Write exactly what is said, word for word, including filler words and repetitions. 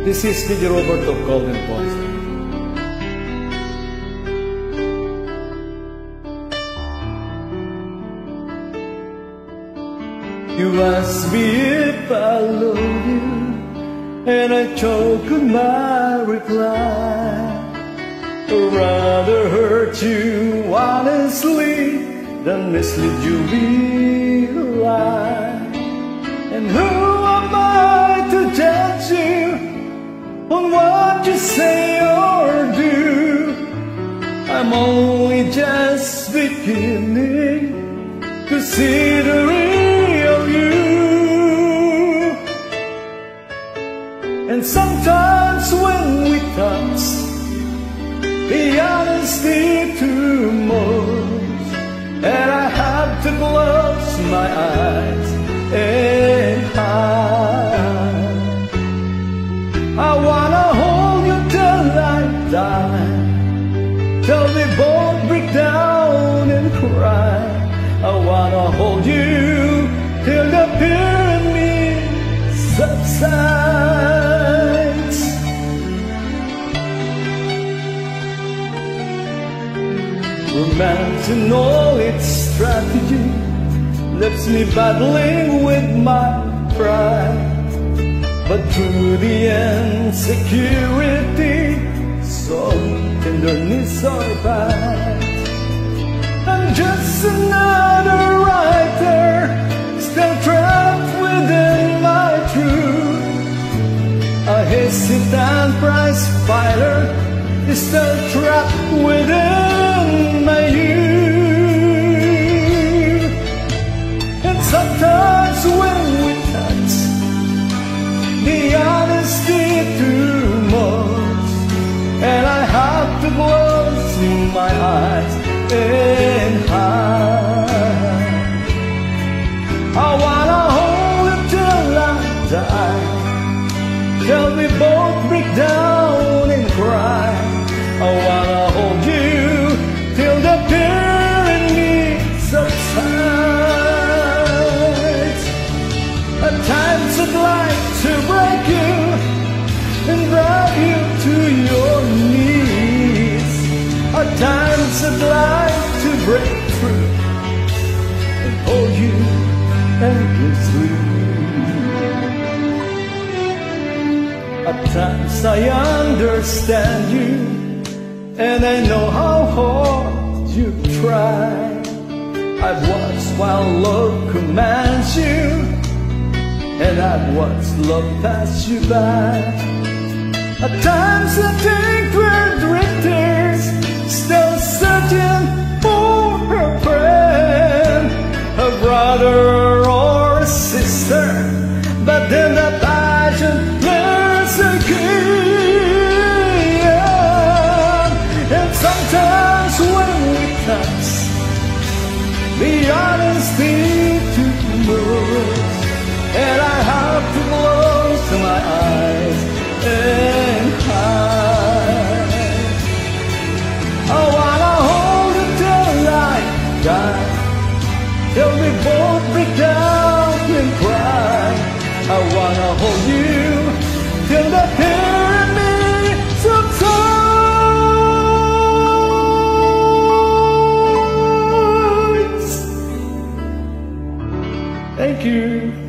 This is D J Robert of Golden Voice. You asked me if I love you, and I choked my reply. I'd rather hurt you honestly than mislead you with a lie. And who am I to judge you on what you say or do? I'm only just beginning to see the real you. And sometimes when we touch, the honesty too much, and I have to close my eyes and hide. I wanna hold you till I die, till we both break down and cry. I wanna hold you till the fear in me subsides. Romance and all its strategy left me battling with my pride, but through the insecurity, some tenderness survived. I'm just another writer, still trapped within my truth. A hesitant prize fighter is still trapped within my youth. And sometimes when we touch, the honesty too much, and I have to close my eyes and hide. I wanna hold you till I die, till we both break down and cry. I wanna hold you till the fear in me subsides. At times I'd like to break you and drive you to your knees. At times I'd like to break through and hold you endlessly. At times I understand you, and I know how hard you try. I've watched while love commands you, and I've watched love pass you by. At times I think we're drifters, still searching for a friend, a brother or a sister, but then the passion learns again. And sometimes when we touch, the honesty too much, and I have to close my eyes and hide. I wanna hold you till I die, till we both break down and cry. I wanna hold you till the fear in me subsides. Thank you.